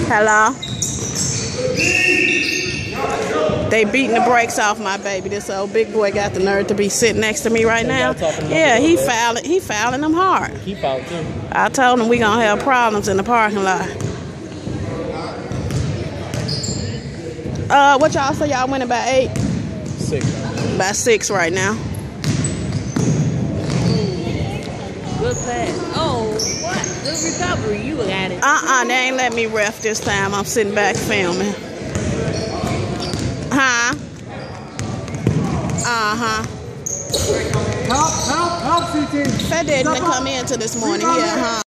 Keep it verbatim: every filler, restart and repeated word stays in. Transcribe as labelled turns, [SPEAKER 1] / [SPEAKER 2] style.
[SPEAKER 1] Hello? They beating the brakes off my baby. This old big boy got the nerve to be sitting next to me right now. Yeah, he fouling, he fouling them hard.
[SPEAKER 2] He fouled too.
[SPEAKER 1] I told him we gonna have problems in the parking lot. Uh, what y'all say y'all winning by eight?
[SPEAKER 2] Six.
[SPEAKER 1] By six right now.
[SPEAKER 3] Good pass. Oh, what? Good recovery. You got it.
[SPEAKER 1] Uh-uh, they ain't let me ref this time. I'm sitting back filming. Huh? Uh-huh.
[SPEAKER 4] Help, help, help, C T.
[SPEAKER 1] Fed didn't come in till this morning. Yeah, huh?